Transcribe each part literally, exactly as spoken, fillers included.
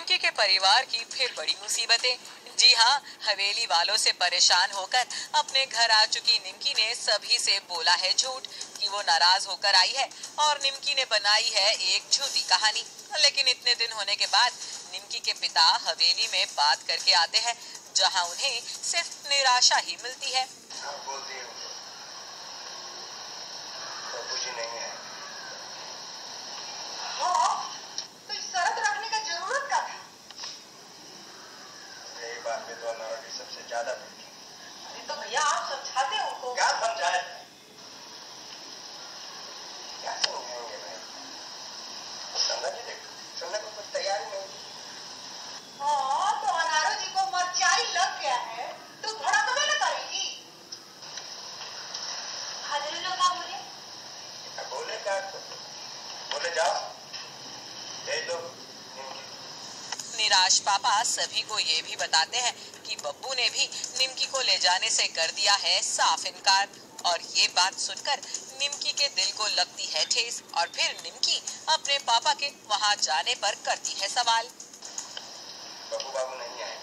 निमकी के परिवार की फिर बड़ी मुसीबतें। जी हाँ, हवेली वालों से परेशान होकर अपने घर आ चुकी निमकी ने सभी से बोला है झूठ कि वो नाराज होकर आई है और निमकी ने बनाई है एक झूठी कहानी। लेकिन इतने दिन होने के बाद निमकी के पिता हवेली में बात करके आते हैं, जहाँ उन्हें सिर्फ निराशा ही मिलती है। बोल दिए बाबूजी नहीं है। तो इस शर्त रखने का जरूरत क्या था? यही बात में तो अनावटी सबसे ज्यादा थी। अरे तो भैया आप समझाते हो उनको। क्या समझाए? क्या समझाएंगे भाई? समझ नहीं देख, सुनने को कुछ तैयार ही नहीं। हाँ, तो अनारो जी को मरचाई लग गया है तो थोड़ा तो ना करेगी। हाजिर लोग आप बोले? बोले क्या? बोले जाओ। दे दो। निराश पापा सभी को ये भी बताते हैं कि बब्बू ने भी निमकी को ले जाने से कर दिया है साफ इनकार। और ये बात सुनकर निमकी के दिल को लगती है ठेस और फिर निमकी अपने पापा के वहाँ जाने पर करती है सवाल। बब्बू बाबू नहीं आए।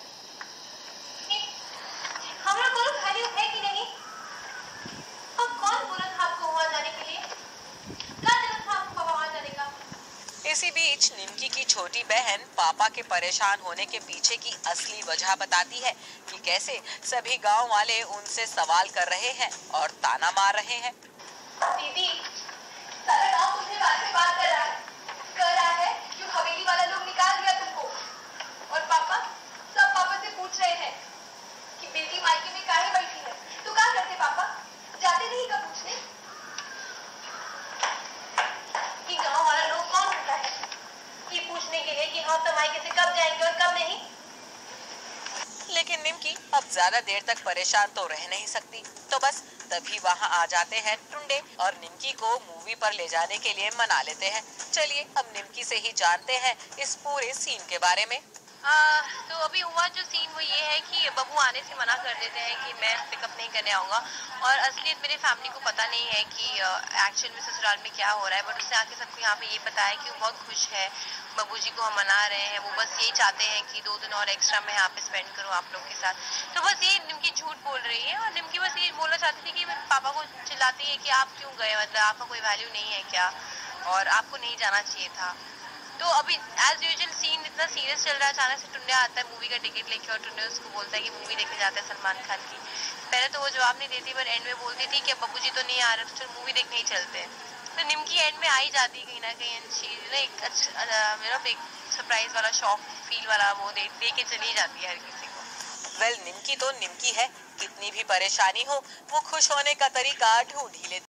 हमारा कॉल खाली है कि नहीं? अब कौन बोला था आपको वहाँ जाने के लिए? क्या जरूरत था आपको वहाँ जाने का? इसी बीच निमकी की छोटी बहन पापा के परेशान होने के पीछे की असली वजह बताती है कि कैसे सभी गांव वाले उनसे सवाल कर रहे हैं और ताना मार रहे हैं। दीदी, सारा गांव तुमसे बात से बात कर रहा है, कर रहा है क्यों हवेली वाला लोग निकाल दिया तुमको। और पापा सब पापा से पूछ रहे हैं कि बेटी मायके में काहे बैठी है, तो क्या करते पापा? जाते नहीं का पूछने? कि गांव वाला लोग कौन होता है ये पूछने के लिए कि हम तो मायके से कब जाएंगे और कब नहीं। लेकिन निमकी अब ज्यादा देर तक परेशान तो रह नहीं सकती, तो बस तभी वहाँ आ जाते हैं टुंडे और निमकी को मूवी पर ले जाने के लिए मना लेते हैं। चलिए अब निमकी से ही जानते हैं इस पूरे सीन के बारे में। आ, तो अभी हुआ जो सीन वो ये है कि बब्बू आने से मना कर देते हैं कि मैं पिकअप नहीं करने आऊँगा। और असलियत मेरे फैमिली को पता नहीं है कि एक्चुअल में ससुराल में क्या हो रहा है, बट उससे आके सबको यहाँ पे ये पता है कि वो बहुत खुश है, बब्बू जी को हम मना रहे हैं। वो बस यही चाहते हैं कि दो दिन और एक्स्ट्रा मैं यहाँ पे स्पेंड करूँ आप लोग के साथ। तो बस ये निमकी झूठ बोल रही है और निमकी बस ये बोलना चाहती थी कि पापा को चिल्लाती है कि आप क्यों गए, मतलब आपका कोई वैल्यू नहीं है क्या और आपको नहीं जाना चाहिए था। तो अभी एज यूजुअल सीन इतना सीरियस चल रहा है, अचानक से टुंडे आता है मूवी का टिकट लेके और टुंडे उसको बोलता है कि मूवी देखने जाता है सलमान खान की। पहले तो वो जवाब नहीं देती पर एंड में बोलती थी कि बब्बू जी तो नहीं आ रहे तो चल मूवी देखने ही चलते हैं। तो निमकी एंड में आ ही जाती है कहीं ना कहीं, चीज एक अच्छा मेरा एक सरप्राइज वाला शॉक फील वाला वो दे, दे के चली जाती है हर किसी को। वेल निमकी तो निमकी है, कितनी भी परेशानी हो वो खुश होने का तरीका ढूंढ ही लेती